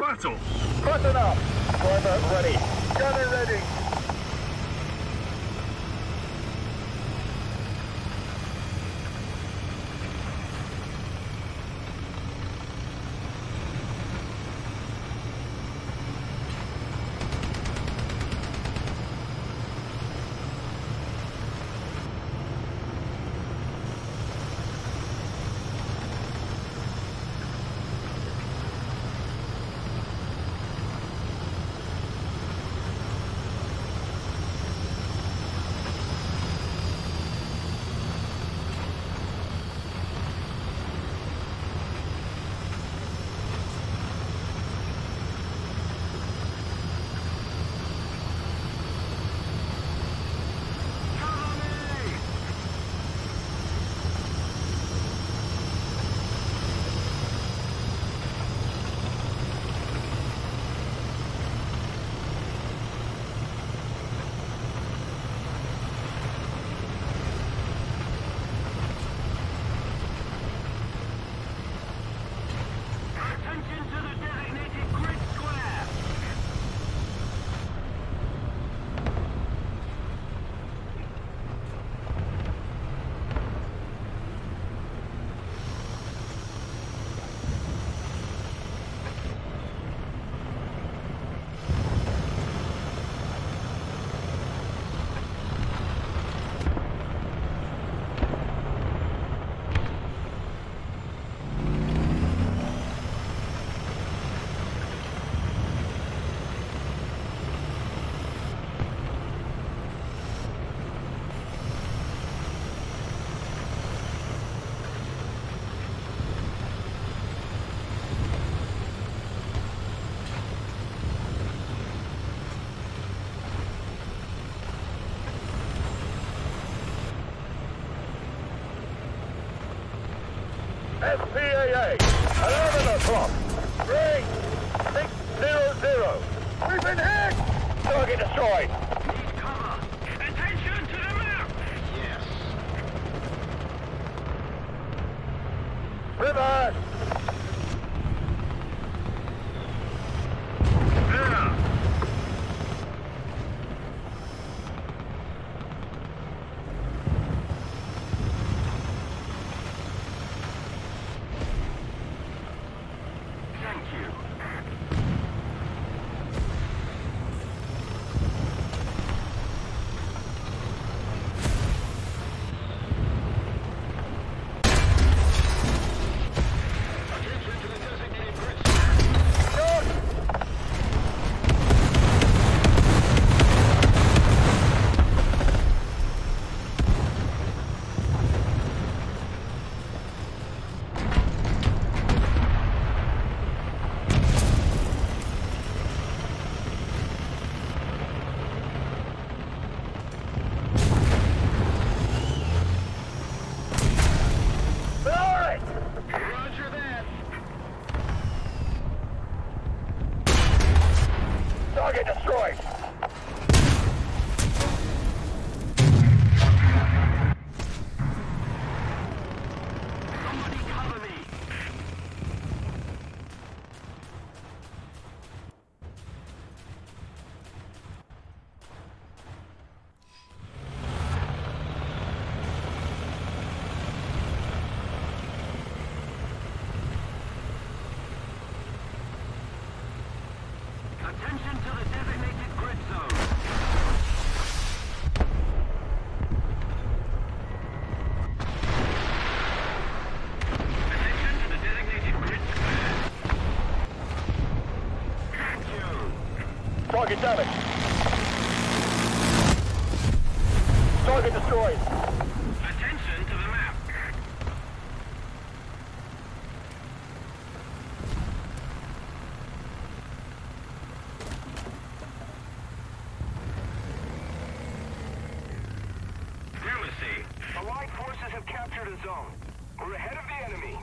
battle. Button up. Driver ready. Gunner ready. SPAA, 11 o'clock. 3600. We've been hit! Target destroyed. Need cover. Attention to the map! Yes. Reverse! There! Thank you. Target destroyed! Somebody cover me! Attention to the designated grid zone. Attention to the designated grid square. Thank you. Target damaged. Target destroyed. Attention to the map. Allied forces have captured a zone. We're ahead of the enemy.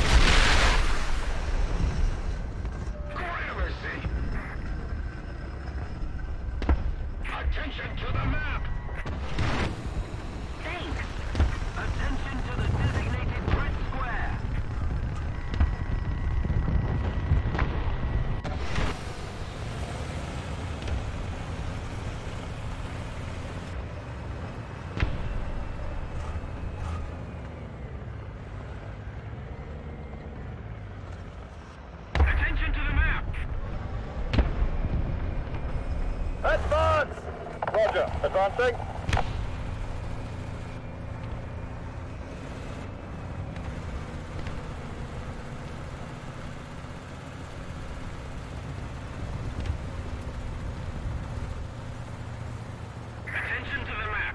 Gramercy! Attention to the map! Thanks! Attention to the designated grid square! Roger. Advancing. Attention to the map.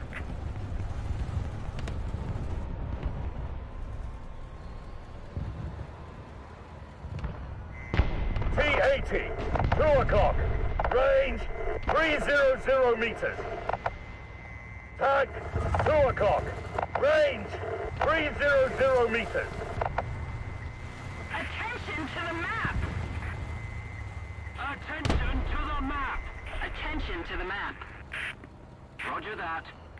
T-80. 2 o'clock. Range 300 meters. Tag 2 o'clock. Range 300 meters. Attention to the map. Attention to the map. Attention to the map. Roger that.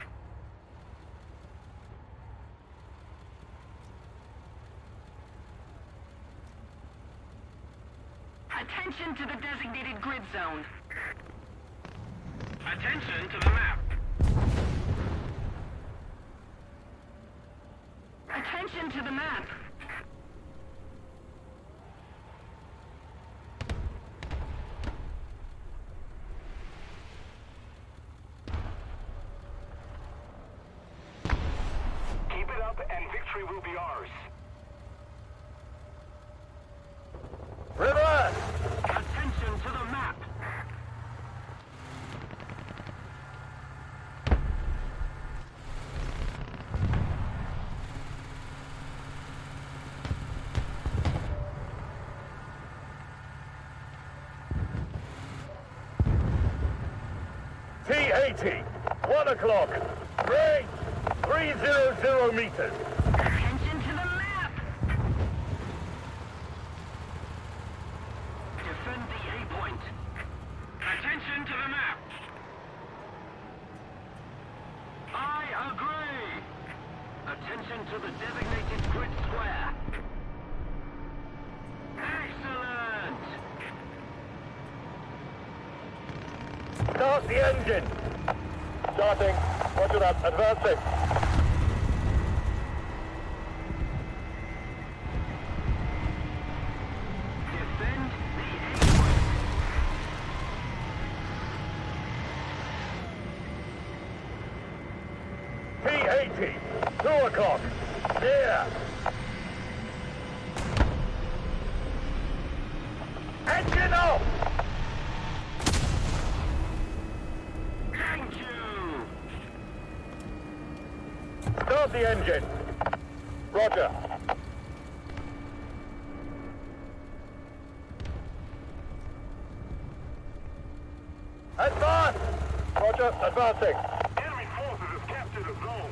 Attention to the designated grid zone. Attention to the map. Attention to the map. Keep it up and victory will be ours. Reverse! Attention to the map. T-80. 1 o'clock. Range 300 meters. Attention to the map. Defend the A point. Attention to the map. I agree. Attention to the designated grid square. Excellent. Start the engine. Starting. Roger that. Advancing. Defend the A point. T-80. 2 o'clock. Here. Engine off! Thank you. Start the engine. Roger. Advance! Roger, advancing. Enemy forces have captured a zone.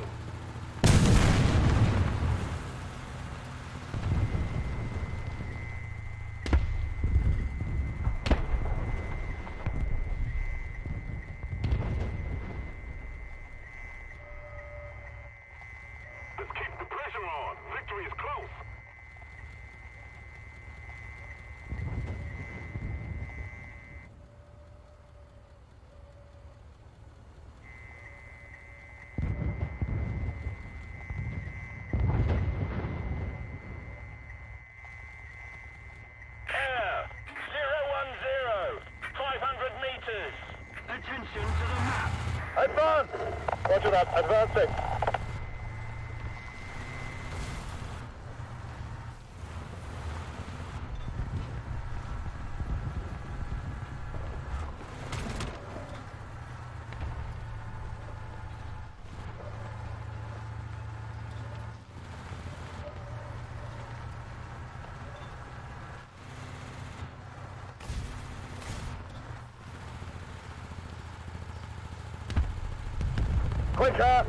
Let's keep the pressure on. Victory is close. Air 010, 500 meters. Attention to the map. Advance! Roger that, advancing. Quicker!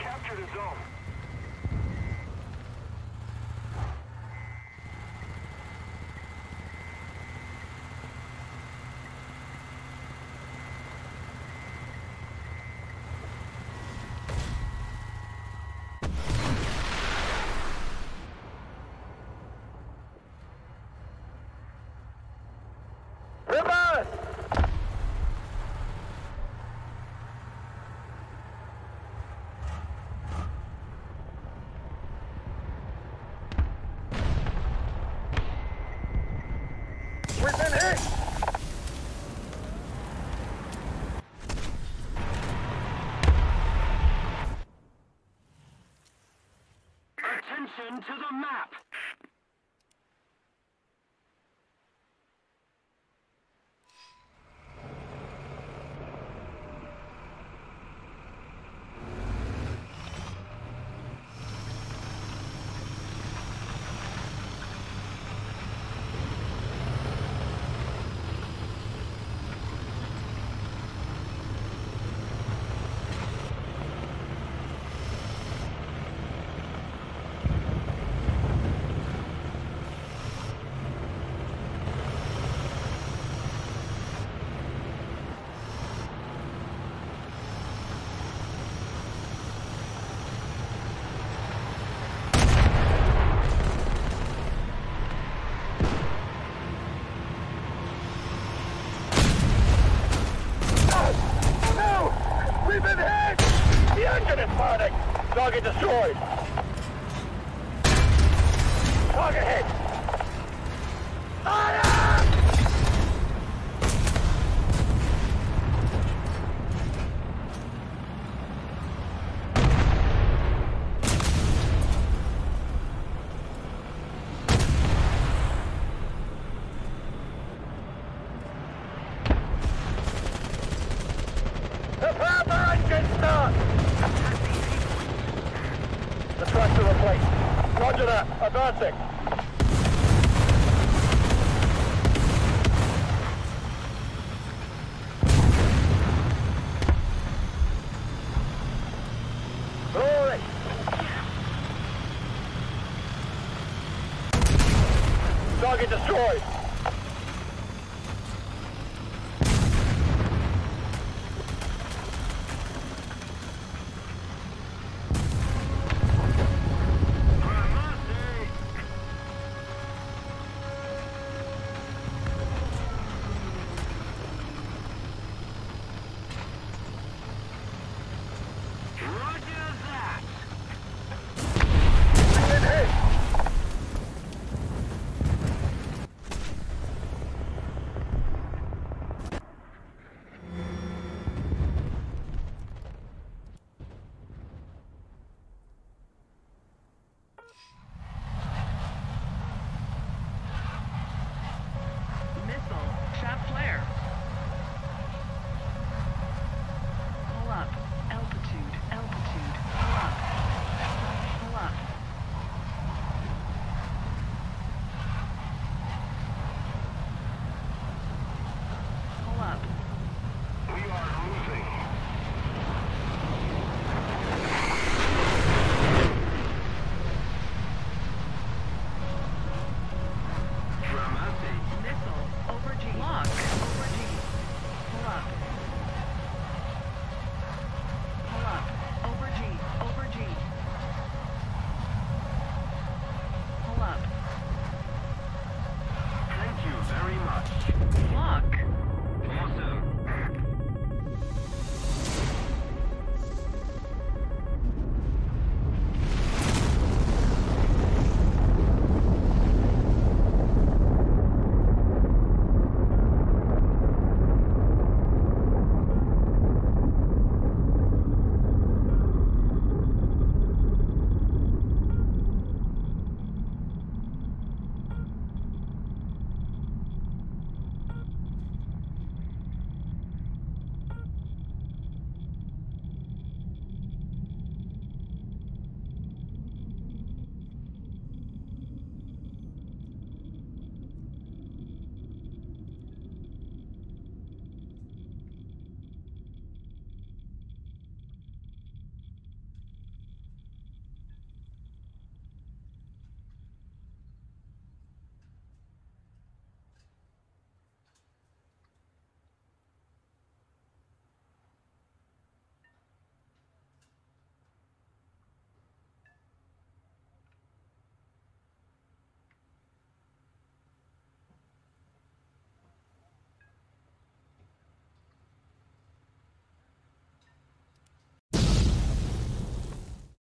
captured a zone. Reverse! We've been hit! Attention to the map. We've been hit! The engine is burning! Target destroyed! Target hit! Fire! Prepare for engine start! The tractor replaced. Roger that. Advancing. Glory! Target destroyed.